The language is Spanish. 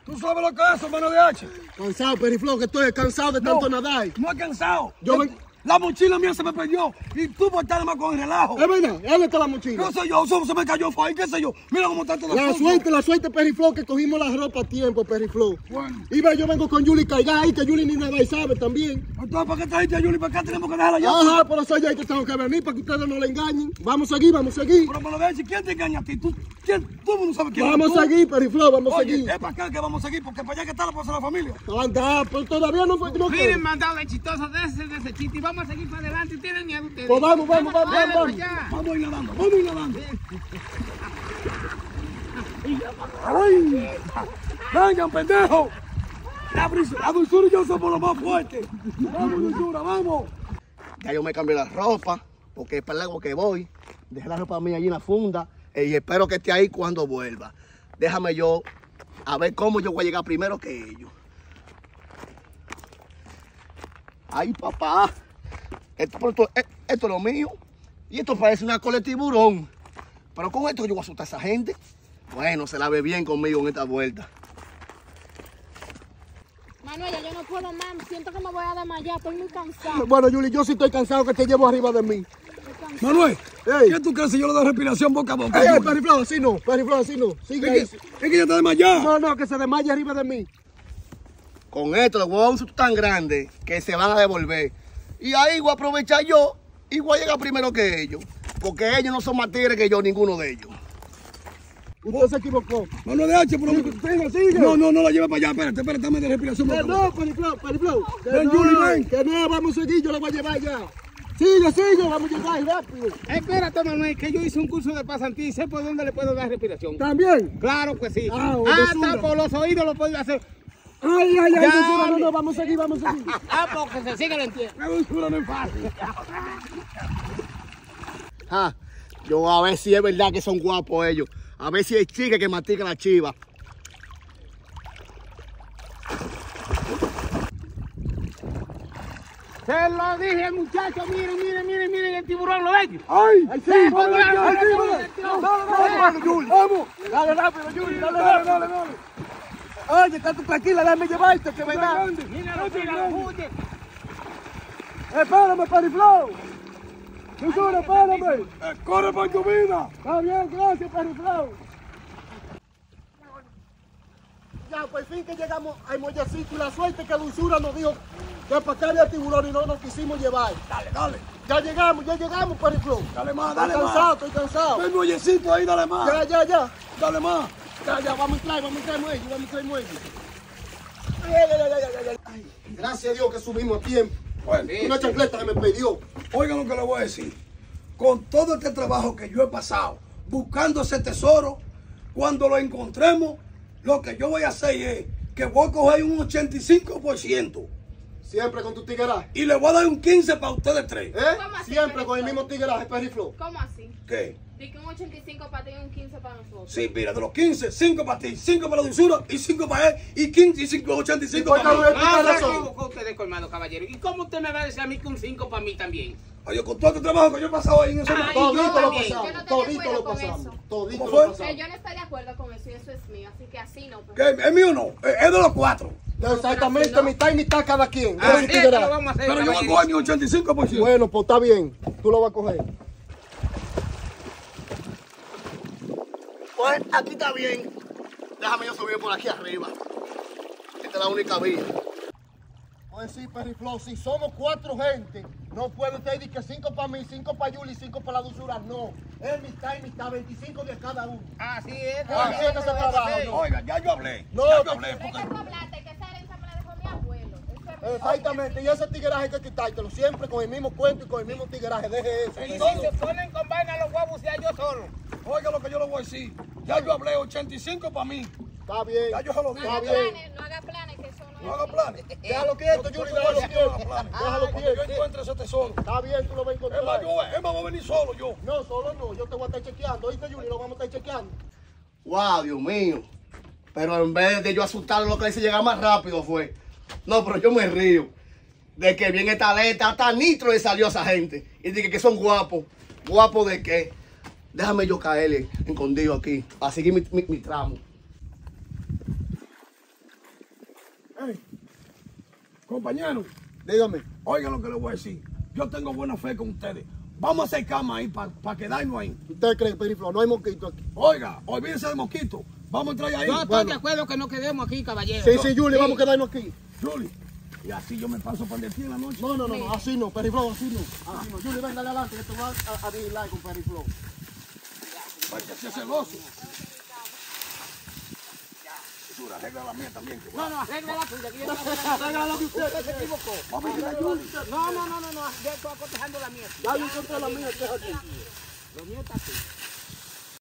¿Tú sabes lo que es eso, mano de H? Cansado, Periflo, que estoy cansado de tanto nadar. No he cansado. Yo La mochila mía se me perdió y tú por estar más con el relajo. Es verdad, ¿dónde está la mochila? ¿Qué sé yo? Eso se me cayó, fue, ¿qué sé yo? Mira cómo está todo La suerte, Periflo, que cogimos la ropa a tiempo, Periflo. Bueno. Y ve, yo vengo con Yuli Caiga ahí, que Yuli ni nada y sabe también. Entonces, ¿para qué trajiste a Yuli? ¿Para qué tenemos que dejarla allá? Ajá, por eso ya que tengo que venir, para que ustedes no le engañen. Vamos a seguir, vamos a seguir. Pero mano de H, ¿quién te engaña a ti? ¿Tú no sabes quién Vamos eres a tú? seguir, Periflo, vamos a Oye, seguir. es para acá que vamos a seguir, porque para allá que está la cosa de la familia. Anda, pero todavía no fue. No, Miren, mandado exitoso de ese chiste y vamos a seguir para adelante. ¿Tienen miedo ustedes? pues vamos. Allá. Vamos a ir nadando. ¡Ay! ¡Vengan, pendejo! La dulzura y yo somos los más fuertes. Vamos, dulzura, vamos. Ya yo me cambié la ropa, porque es para el lago que voy. Dejé la ropa mía allí en la funda y espero que esté ahí cuando vuelva. Déjame yo a ver cómo yo voy a llegar primero que ellos. Ay, papá. Esto es lo mío. Y esto parece una cola de tiburón. Pero con esto yo voy a asustar a esa gente. Bueno, se la ve bien conmigo en esta vuelta. Manuel, yo no puedo más, siento que me voy a desmayar, estoy muy cansado. Bueno, Yuli, yo sí estoy cansado que te llevo arriba de mí. Manuel, Ey. ¿qué tú crees si yo le doy respiración boca a boca? Ey, Periflo, así no, Sigue ahí. Es que ya está desmayado. No, que se desmaye arriba de mí. Con esto los huevos son tan grandes que se van a devolver. Y ahí voy a aprovechar yo y voy a llegar primero que ellos. Porque ellos no son más tigres que yo, ninguno de ellos. Usted se equivocó. Mano de H, pero... Sigue. No la lleve para allá. Espérate, dame de respiración boca a boca. No, Periflo. Ven, Yuli, ven. Que no, vamos a seguir, yo lo voy a llevar ya. Sigue, vamos a llegar rápido. Espérate, Manuel, que yo hice un curso de pasantía y sé por dónde le puedo dar respiración. ¿También? Claro que sí. Ah, Hasta dulzura. por los oídos lo puedo hacer. Ay, Ya, no, vamos a seguir. Porque se sigue el entierro. La dulzura no es fácil. Ah, yo a ver si es verdad que son guapos ellos. A ver si hay chicas que mastican la chiva. Se lo dije, muchachos, miren el tiburón, ¿lo ven? ¡Ay! Sí, vamos. Dale rápido, Yuli, dale. Oye, está tú tranquila, déjame llevarte, que venga. Míralo, huye. Espérame, Periflo. Dulzura, espérame. ¡Corre por tu vida! Está bien, gracias, Periflo. Ya, por fin que llegamos al muellecito y la suerte que Dulzura nos dijo que para acá había tiburón y no nos quisimos llevar. Dale. Ya llegamos, Periflo. Dale más. Estoy cansado. Ven, muellecito ahí, dale más. Ya. Dale más. Ya, vamos a entrar muelle. Ay, gracias a Dios que subimos a tiempo. Bueno, Una chancleta que me pidió. oigan lo que le voy a decir. Con todo este trabajo que yo he pasado buscando ese tesoro, cuando lo encontremos, lo que yo voy a hacer es que voy a coger un 85% Siempre con tu tigueraje. y le voy a dar un 15% para ustedes tres. ¿Cómo así, Siempre con el Periflo? mismo tigueraje, Periflo. ¿Cómo así? ¿Qué? Di que un 85 para ti y un 15 para nosotros. Sí, mira, de los 15, 5 para ti, 5 para la dulzura y 5 para él y 15 y 5, 85 para mí. No, se equivocó usted, colmado, caballero. ¿Y cómo usted me va a decir a mí que un 5 para mí también? Oye, con todo este trabajo que yo he pasado ahí en ese Ay, Todito yo lo también. pasamos. Yo no estoy de Todito acuerdo lo con pasamos. eso. Todito ¿Cómo lo fue? pasamos. Yo no estoy de acuerdo con eso y eso es mío, así que así no. pues. ¿Qué? ¿Es mío o no? Es de los 4. Exactamente, mitad y mitad cada quien. Con Así el es que lo tigueraje. vamos a hacer, Pero yo voy a caballero. coger mi 85%. Bueno, pues está bien. Tú lo vas a coger. Pues aquí está bien. Déjame yo subir por aquí arriba. Esta es la única vía. Pues sí, Periflo, si somos 4 gente, no puede usted decir que 5 para mí, 5 para Yuli, 5 para la dulzura. No, es mitad y mitad, 25 de cada uno. Así es. Así es que se trabaja, ¿no? Oiga, ya yo hablé. No, ya yo hablé. Pero es que tú hablaste, que esa herencia me la dejó mi abuelo. Eso es mío. Exactamente, y ese tigueraje hay que quitártelo siempre con el mismo cuento y con el mismo tigueraje. Deje eso. Y si se ponen con vaina los huevos, ya yo solo. Oiga lo que yo le voy a decir. Ya yo hablé 85 para mí. Está bien. Ya yo se lo No dije. Está haga bien. planes, no haga planes, que eso no No haga planes. Déjalo quieto, Yuli, déjalo quieto. Déjalo Cuando yo quieto. encuentre ese tesoro. Está bien, tú lo vas a Es más, encontrar. es más, voy a venir solo yo. No, solo no, yo te voy a estar chequeando. ¿Oíste, Yuli? Lo vamos a estar chequeando. Wow, Dios mío. Pero en vez de yo asustarlo, lo que hice llegar más rápido fue. No, pero yo me río. De que viene esta letra, hasta nitro le salió a esa gente. Y dije que son guapos. ¿Guapos de qué? Déjame yo caerle escondido aquí, para seguir mi tramo. Hey, compañero, Dígame. oigan lo que les voy a decir. Yo tengo buena fe con ustedes. Vamos a hacer cama ahí para quedarnos ahí. ¿Usted cree, Periflo? No hay mosquito aquí. Oiga, olvídense del mosquito. Vamos a entrar ahí. Yo estoy de acuerdo que no quedemos aquí, caballero. Sí, sí, Julie, vamos a quedarnos aquí. Juli, y así yo me paso para el en la noche. No, así no, Periflo, así no. Así no. Julie, ven, dale adelante, que te vas a vigilar con Periflo. Para que sea celoso. Juli, arregla la mía también. No, arregla la tuya. Arregla la de usted. Se equivocó. Vamos a ir a Juli. No, yo estoy acotejando la mía. Ya yo encontré la mía, que es aquí. Lo mío está aquí.